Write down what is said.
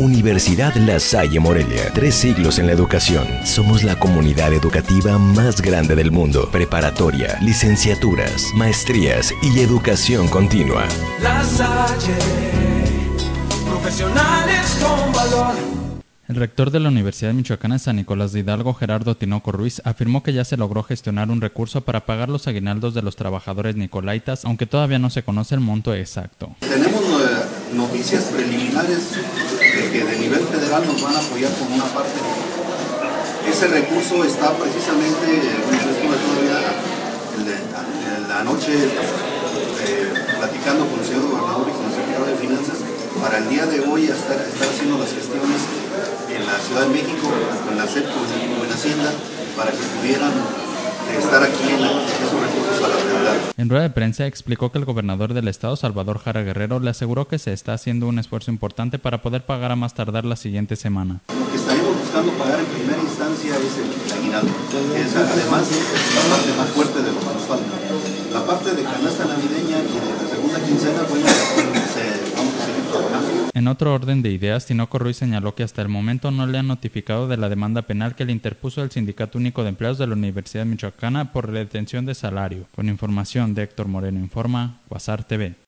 Universidad La Salle Morelia. 3 siglos en la educación. Somos la comunidad educativa más grande del mundo. Preparatoria, licenciaturas, maestrías y educación continua. La Salle, profesionales con valor. El rector de la Universidad Michoacana de San Nicolás de Hidalgo, Gerardo Tinoco Ruiz, afirmó que ya se logró gestionar un recurso para pagar los aguinaldos de los trabajadores nicolaitas, aunque todavía no se conoce el monto exacto. Tenemos noticias preliminares de que de nivel federal nos van a apoyar con una parte. Ese recurso está precisamente, estuve todavía en la noche platicando con el señor gobernador y con el secretario de Finanzas, para el día de hoy estar haciendo las gestiones en la Ciudad de México, en la SEP como en Hacienda, para que pudieran estar aquí en esos recursos a la brevedad. En rueda de prensa explicó que el gobernador del estado, Salvador Jara Guerrero, le aseguró que se está haciendo un esfuerzo importante para poder pagar a más tardar la siguiente semana. Lo que estaríamos buscando pagar en primera instancia es el aguinaldo, que es además la parte más fuerte de lo que nos falta. La parte de canasta navideña y de la segunda quincena, bueno, vamos a seguir trabajando. En otro orden de ideas, Tinoco Ruiz señaló que hasta el momento no le han notificado de la demanda penal que le interpuso el Sindicato Único de Empleados de la Universidad Michoacana por retención de salario. Con información de Héctor Moreno Informa, Quasar TV.